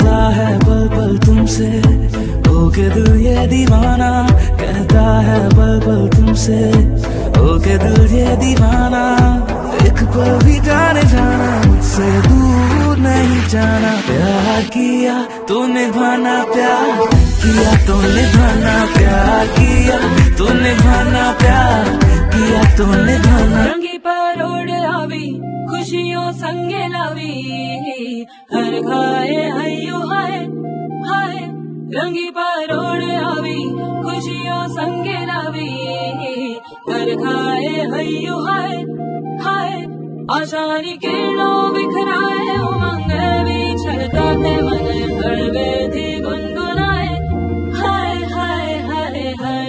कहता है पल पल तुमसे, ओ के दिल ये दीवाना, कहता है पल पल तुमसे, ओ के दिल ये दीवाना। एक पल भी जाने जाना, मुझसे दूर नहीं जाना। प्यार किया तो निभाना, प्यार किया तो निभाना, प्यार किया तो निभाना, प्यार किया तो निभाना। रंगी परोड़ आवी खुशियों संगे लावी, हर खाए हयो हाय हाय। रंगी परोड़ आवी खुशियों संगे लावी, हर खाए हयो हाय हाय। आशानी किरणों बिखराए उमंग भी छलकाते मन, हर वेदी गुनगुनाए हाय हाय हाय हाय।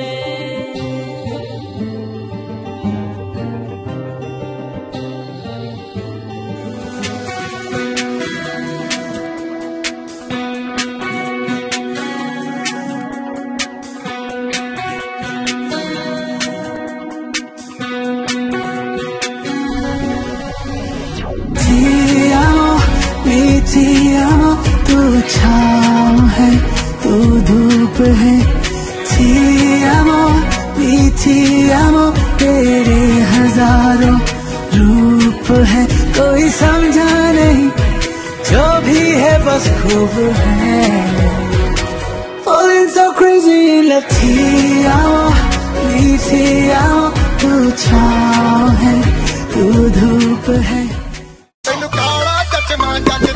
मीठी आमो तू छाँव है, तू धूप है। मीठी आमो तेरे हजारों रूप है। कोई समझा नहीं जो भी है बस खूब है। Falling so crazy in love, मीठी आमो तू छाँव है, तू धूप है। ਤੈਨੂੰ ਕਾਲਾ ਚਚਮਾ ਜੱਜ